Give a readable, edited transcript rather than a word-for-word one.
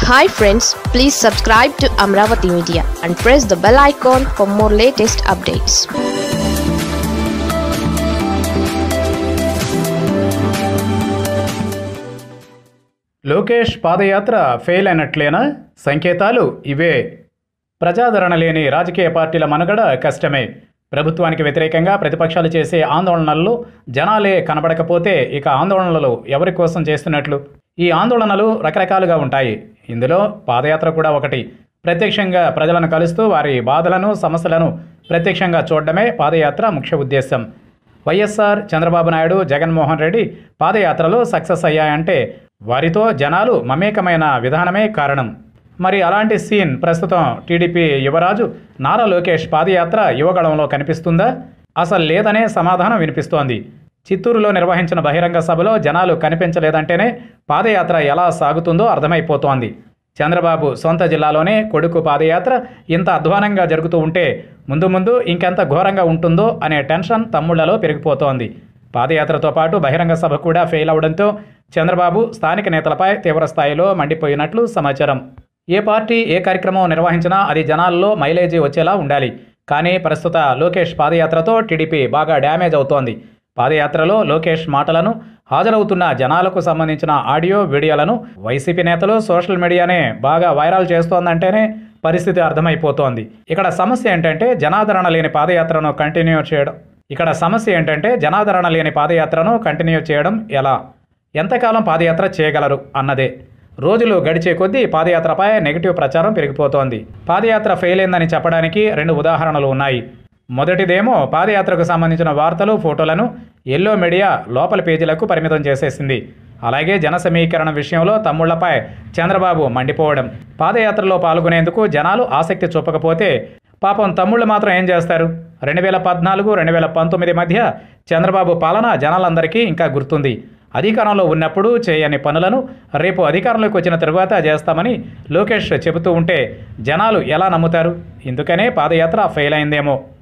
Hi friends, please subscribe to Amaravathi Media and press the bell icon for more latest updates. Lokesh padayatra fail అయినట్లేనా? సంకేతాలు ఇవే. ప్రజాదరణ లేని రాజకీయ పార్టీల మనుగడ కష్టమే. ప్రభుత్వానికి వ్యతిరేకంగా ప్రతిపక్షాలు చేసే ఆందోళనల్లో జనాలే కనబడకపోతే ఇక ఆందోళనలు ఎవరి కోసం చేస్తున్నట్లు? ఈ ఆందోళనలు రకరకాలుగా ఉంటాయి. ఇందులో పాదయాత్ర కూడా ఒకటి. ప్రత్యక్షంగా ప్రజలను కలుస్తూ వారి బాధలను, సమస్యలను ప్రత్యక్షంగా చూడడమే పాదయాత్ర ముఖ్య ఉద్దేశం. వైఎస్ఆర్, చంద్రబాబు నాయుడు, జగన్మోహన్ రెడ్డి పాదయాత్రలో సక్సెస్ అయ్యాయంటే వారితో జనాలు మమేకమైన విధానమే కారణం. మరి అలాంటి సీన్ ప్రస్తుతం టీడీపీ యువరాజు నారా లోకేష్ పాదయాత్ర యువగళంలో కనిపిస్తుందా? అసలు లేదనే సమాధానం వినిపిస్తోంది. చిత్తూరులో నిర్వహించిన బహిరంగ సభలో జనాలు కనిపించలేదంటేనే పాదయాత్ర ఎలా సాగుతుందో అర్థమైపోతోంది. చంద్రబాబు సొంత జిల్లాలోనే కొడుకు పాదయాత్ర ఇంత అధ్వానంగా జరుగుతూ ఉంటే ముందు ముందు ఇంకెంత ఘోరంగా ఉంటుందో అనే టెన్షన్ తమ్ముళ్లలో పెరిగిపోతోంది. పాదయాత్రతో పాటు బహిరంగ సభ కూడా ఫెయిల్ అవడంతో చంద్రబాబు స్థానిక నేతలపై తీవ్రస్థాయిలో మండిపోయినట్లు సమాచారం. ఏ పార్టీ ఏ కార్యక్రమం నిర్వహించినా అది జనాల్లో మైలేజీ వచ్చేలా ఉండాలి. కానీ ప్రస్తుత లోకేష్ పాదయాత్రతో టీడీపీ బాగా డ్యామేజ్ అవుతోంది. పాదయాత్రలో లోకేష్ మాటలను, హాజరవుతున్న జనాలకు సంబంధించిన ఆడియో వీడియోలను వైసీపీ నేతలు సోషల్ మీడియానే బాగా వైరల్ చేస్తోందంటేనే పరిస్థితి అర్థమైపోతోంది. ఇక్కడ సమస్య ఏంటంటే జనాదరణ లేని పాదయాత్రను కంటిన్యూ చేయడం ఎలా? ఎంతకాలం పాదయాత్ర చేయగలరు అన్నదే. రోజులు గడిచే కొద్దీ పాదయాత్రపై నెగిటివ్ ప్రచారం పెరిగిపోతోంది. పాదయాత్ర ఫెయిల్ అయిందని చెప్పడానికి 2 ఉదాహరణలు ఉన్నాయి. మొదటిదేమో పాదయాత్రకు సంబంధించిన వార్తలు, ఫోటోలను ఎల్లో మీడియా లోపల పేజీలకు పరిమితం చేసేసింది. అలాగే జన సమీకరణ విషయంలో తమ్ముళ్లపై చంద్రబాబు మండిపోవడం. పాదయాత్రలో పాల్గొనేందుకు జనాలు ఆసక్తి చూపకపోతే పాపం తమ్ముళ్ళు మాత్రం ఏం చేస్తారు? 2014-2019 మధ్య చంద్రబాబు పాలన జనాలందరికీ ఇంకా గుర్తుంది. అధికారంలో ఉన్నప్పుడు చేయని పనులను రేపు అధికారంలోకి వచ్చిన తరువాత చేస్తామని లోకేష్ చెబుతూ ఉంటే జనాలు ఎలా నమ్ముతారు? ఇందుకనే పాదయాత్ర ఫెయిల్ అయిందేమో.